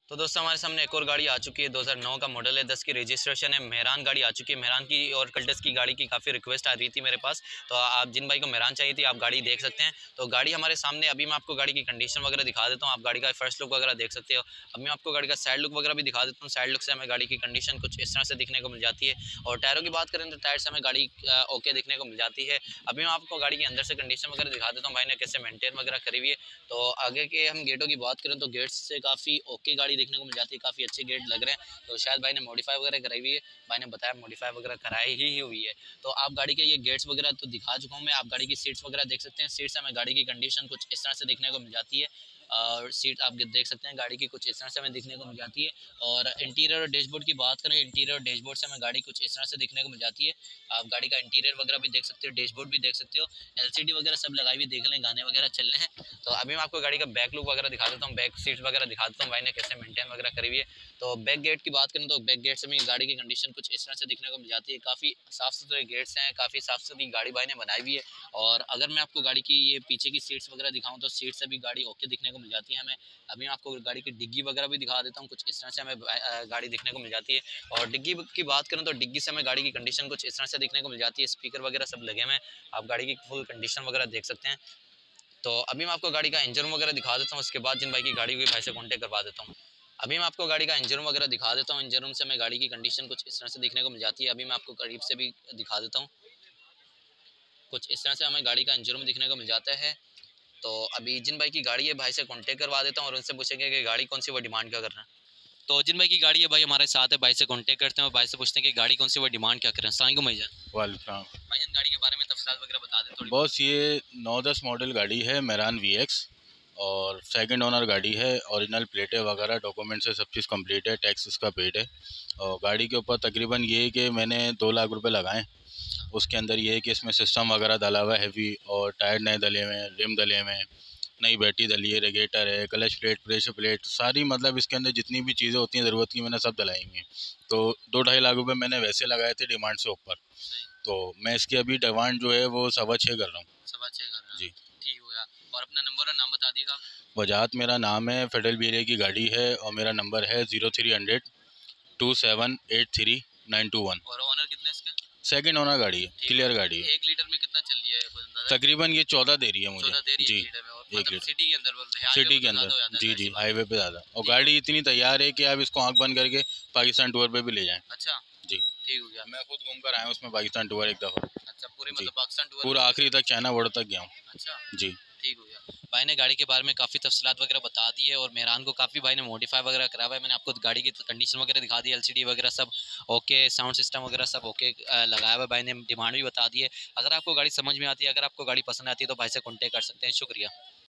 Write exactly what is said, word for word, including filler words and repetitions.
तो दोस्तों हमारे सामने एक और गाड़ी आ चुकी है। दो हज़ार नौ का मॉडल है, दस की रजिस्ट्रेशन है। मेहरान गाड़ी आ चुकी है। मेहरान की और कल्टस की गाड़ी की काफ़ी रिक्वेस्ट आ रही थी मेरे पास, तो आप जिन भाई को मेहरान चाहिए थी आप गाड़ी देख सकते हैं। तो गाड़ी हमारे सामने, अभी मैं आपको गाड़ी की कंडीशन वगैरह दिखा देता हूँ। आप गाड़ी का फर्स्ट लुक वगैरह देख सकते हो। अब मैं आपको गाड़ी का साइड लुक वगैरह भी दिखा देता हूँ। साइड लुक से हमें गाड़ी की कंडीशन कुछ इस तरह से दिखने को मिल जाती है। और टायरों की बात करें तो टायर से हमें गाड़ी ओके दिखने को मिल जाती है। अभी मैं आपको गाड़ी के अंदर से कंडीशन वगैरह दिखा देता हूँ भाई ने कैसे मेंटेन वगैरह करी हुई है। तो आगे के हम गेटों की बात करें तो गेट्स से काफ़ी ओके गाड़ी देखने को मिल जाती है, काफ़ी अच्छे गेट लग रहे हैं। तो शायद भाई ने मॉडिफाई वगैरह कराई हुई है, भाई ने बताया मॉडिफाई वगैरह कराई ही हुई है। तो आप गाड़ी के ये गेट्स वगैरह तो दिखा चुका हूँ मैं। आप गाड़ी की सीट्स वगैरह देख सकते हैं। सीट्स हमें गाड़ी की कंडीशन कुछ इस तरह से देखने को मिल जाती है। और सीट आप देख सकते हैं गाड़ी की कुछ इस तरह से हमें दिखने को मिल जाती है। और इंटीरियर और डैशबोर्ड की बात करें, इंटीरियर और डैशबोर्ड से हमें गाड़ी कुछ इस तरह से दिखने को मिल जाती है। आप गाड़ी का इंटीरियर वगैरह भी देख सकते हो, डैशबोर्ड भी देख सकते हो, एलसीडी वगैरह सब लगाई हुई देख लें, गाने वगैरह चल रहे हैं। तो अभी मैं आपको गाड़ी का बैक लुक वगैरह दिखा देता हूँ, बैक सीट्स वगैरह दिखा देता हूँ भाई ने कैसे मेंटेन वगैरह करी हुई है। तो बैक गेट की बात करें तो बैक गेट से भी गाड़ी की कंडीशन कुछ इस तरह से दिखने को मिल जाती है। काफ़ी साफ़ सुथरे गेट्स हैं, काफ़ी साफ़ सुथरी गाड़ी भाई ने बनाई हुई है। और अगर मैं आपको गाड़ी की ये पीछे की सीट्स वगैरह दिखाऊं तो सीट से भी गाड़ी ओके दिखने को मिल जाती है हमें। अभी मैं आपको गाड़ी की डिग्गी वगैरह भी दिखा देता हूँ, कुछ इस तरह से हमें गाड़ी दिखने को मिल जाती है। और डिग्गी की बात करें तो डिग्गी से हमें गाड़ी की कंडीशन कुछ इस तरह से दिखने को मिल जाती है। स्पीकर वगैरह सब लगे हुए हैं, आप गाड़ी की फुल कंडीशन वगैरह देख सकते हैं। तो अभी मैं आपको गाड़ी का इंजन वगैरह दिखा देता हूँ, उसके बाद जिन भाई की गाड़ी हुई भाई से कॉन्टेक्ट करवा देता हूँ। अभी मैं आपको गाड़ी का इंजन वगैरह दिखा देता हूँ। इंजन रूम से हमें गाड़ी की कंडीशन कुछ इस तरह से दिखने को मिल जाती है। अभी मैं आपको करीब से भी दिखा देता हूँ, कुछ इस तरह से हमें गाड़ी का इंजन रूम दिखने को मिल जाता है। तो अभी जिन भाई की गाड़ी है भाई से कॉन्टेक्ट करवा देता हूँ और उनसे पूछेंगे कि गाड़ी कौन सी वो डिमांड क्या कर रहे हैं। तो जिन भाई की गाड़ी है भाई हमारे साथ है, भाई से कॉन्टेक्ट करते हैं और भाई से पूछते हैं कि गाड़ी कौन सी वो डिमांड क्या करें। अस्सलाम वालेकुम भाईजान। वालेकुम। भाईजान गाड़ी के बारे में तफसीलात वगैरह बता दें थोड़ी। बॉस ये नौ दस मॉडल गाड़ी है, मेहरान वी एक्स, और सेकंड ओनर गाड़ी है। ओरिजिनल प्लेटें वगैरह डॉक्यूमेंट से सब चीज़ कंप्लीट है, टैक्स इसका पेड है। और गाड़ी के ऊपर तकरीबन ये है कि मैंने दो लाख रुपए लगाए। उसके अंदर ये है कि इसमें सिस्टम वगैरह डला हुआ है हैवी, और टायर नए डले हुए हैं, रिम डले हुए हैं, नई बैटरी डली है, रेगेटर है, क्लच प्लेट, प्रेशर प्लेट, सारी मतलब इसके अंदर जितनी भी चीज़ें होती हैं ज़रूरत की मैंने सब डलाई हुई हैं। तो दो ढाई लाख रुपए मैंने वैसे लगाए थे डिमांड से ऊपर। तो मैं इसकी अभी डिमांड जो है वो सवा छः कर रहा हूँ। सवा छः कर रहा हूँ, जी ठीक हो गया। और अपना नंबर और नाम बता दीजिएगा। वजाहत मेरा नाम है, फेडरल बीरे की गाड़ी है, और मेरा नंबर है zero three hundred two seven eight three nine two one. और ओनर कितने इसके? सेकंड ओनर गाड़ी है, क्लियर गाड़ी है। एक लीटर में कितना चल रही है? तकरीबन ये चौदह दे रही है मुझे। चौदह दे रही है जी एक लीटर में। और एक मतलब लीटर सिटी के अंदर बोल रहे हैं, सिटी के अंदर, जी जी हाईवे पे ज़्यादा। और गाड़ी इतनी तैयार है कि आप इसको आँख बंद करके पाकिस्तान टूर पे भी ले जाएं। अच्छा जी ठीक हो गया। मैं खुद घूम कर आया हूँ उसमें पाकिस्तान टूर एक दफ़ा। अच्छा पूरे मतलब पाकिस्तान टूर पूरा आखिरी तक चाइना बॉर्डर तक गया हूँ। अच्छा जी ठीक हो गया। भाई ने गाड़ी के बारे में काफ़ी तफसीलात वगैरह बता दी है और मेहरान को काफ़ी भाई ने मॉडिफाई वगैरह करा हुआ है। मैंने आपको गाड़ी की कंडीशन वगैरह दिखा दी, एलसीडी वगैरह सब ओके, साउंड सिस्टम वगैरह सब ओके लगाया हुआ है। भाई ने डिमांड भी बता दी है। अगर आपको गाड़ी समझ में आती है, अगर आपको गाड़ी पसंद आती है तो भाई से कॉन्टेक्ट कर सकते हैं। शुक्रिया।